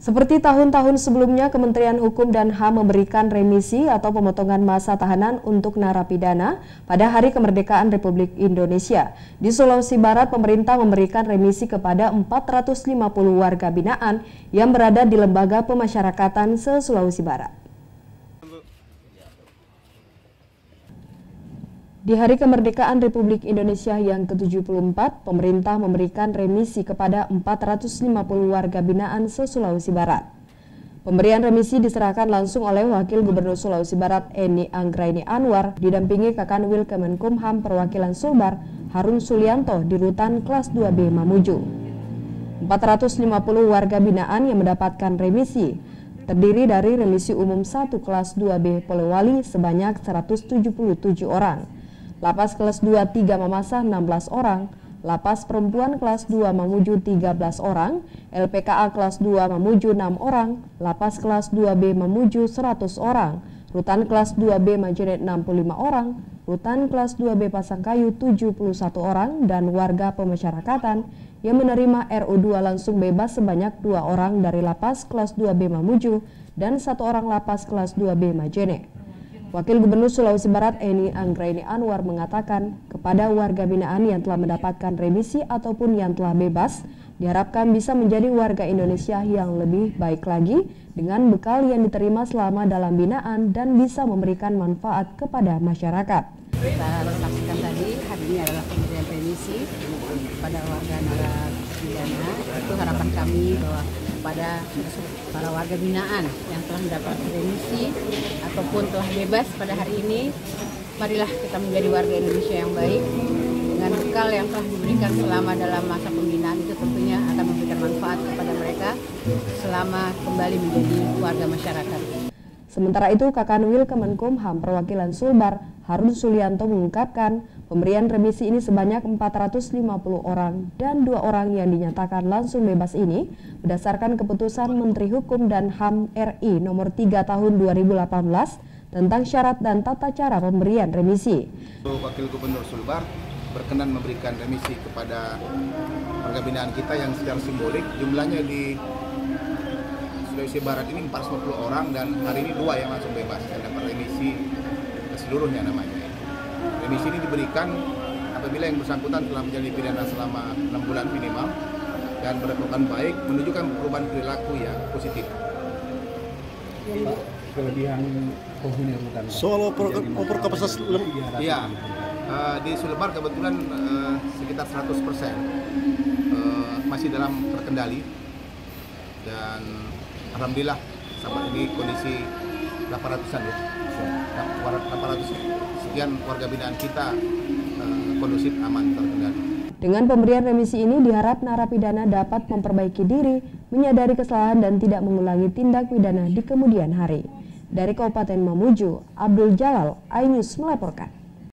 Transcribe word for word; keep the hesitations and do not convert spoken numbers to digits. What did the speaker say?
Seperti tahun-tahun sebelumnya, Kementerian Hukum dan H A M memberikan remisi atau pemotongan masa tahanan untuk narapidana pada Hari Kemerdekaan Republik Indonesia. Di Sulawesi Barat, pemerintah memberikan remisi kepada empat ratus lima puluh warga binaan yang berada di lembaga pemasyarakatan se-Sulawesi Barat. Di Hari Kemerdekaan Republik Indonesia yang ke tujuh puluh empat, pemerintah memberikan remisi kepada empat ratus lima puluh warga binaan se-Sulawesi Barat. Pemberian remisi diserahkan langsung oleh Wakil Gubernur Sulawesi Barat Eni Anggraini Anwar didampingi Kakanwil Kemenkumham Perwakilan Sulbar Harun Sulianto di Rutan Kelas dua B Mamuju. empat ratus lima puluh warga binaan yang mendapatkan remisi terdiri dari remisi umum satu Kelas dua B Polewali sebanyak seratus tujuh puluh tujuh orang. Lapas kelas dua tiga Mamasa enam belas orang, Lapas Perempuan kelas dua Mamuju tiga belas orang, L P K A kelas dua Mamuju enam orang, Lapas kelas dua B Mamuju seratus orang, Rutan kelas dua B Majene enam puluh lima orang, Rutan kelas dua B Pasangkayu tujuh puluh satu orang, dan warga pemasyarakatan yang menerima R U dua langsung bebas sebanyak dua orang dari Lapas kelas dua B Mamuju dan satu orang Lapas kelas dua B Majene. Wakil Gubernur Sulawesi Barat Eni Anggraini Anwar mengatakan kepada warga binaan yang telah mendapatkan remisi ataupun yang telah bebas, diharapkan bisa menjadi warga Indonesia yang lebih baik lagi dengan bekal yang diterima selama dalam binaan dan bisa memberikan manfaat kepada masyarakat. Kita saksikan tadi, hari ini adalah pemberian remisi kepada warga narapidana. Itu harapan kami bahwa pada para warga binaan yang telah mendapat remisi ataupun telah bebas pada hari ini, marilah kita menjadi warga Indonesia yang baik dengan bekal yang telah diberikan selama dalam masa pembinaan. Itu tentunya akan memberikan manfaat kepada mereka selama kembali menjadi warga masyarakat. Sementara itu, Kakanwil Kemenkumham Perwakilan Sulbar Harun Sulianto mengungkapkan pemberian remisi ini sebanyak empat ratus lima puluh orang dan dua orang yang dinyatakan langsung bebas ini berdasarkan keputusan Menteri Hukum dan H A M R I nomor tiga tahun dua ribu delapan belas tentang syarat dan tata cara pemberian remisi. Wakil Gubernur Sulbar berkenan memberikan remisi kepada warga binaan kita yang secara simbolik jumlahnya di Sulawesi Barat ini empat ratus lima puluh orang, dan hari ini dua yang langsung bebas dan dapat remisi seluruhnya namanya. Remisi ini diberikan apabila yang bersangkutan telah menjalani pidana selama enam bulan minimal dan berkelakuan baik, menunjukkan perubahan perilaku yang positif. Kelebihan penghuni rutan. Soal over kapasitas iya, uh, di Sulbar kebetulan uh, sekitar seratus persen uh, masih dalam terkendali, dan alhamdulillah sampai ini kondisi delapan ratusan ya. delapan ratus sekian warga binaan kita uh, kondusif, aman, terkendali. Dengan pemberian remisi ini diharap narapidana dapat memperbaiki diri, menyadari kesalahan dan tidak mengulangi tindak pidana di kemudian hari. Dari Kabupaten Mamuju, Abdul Jalal, iNews melaporkan.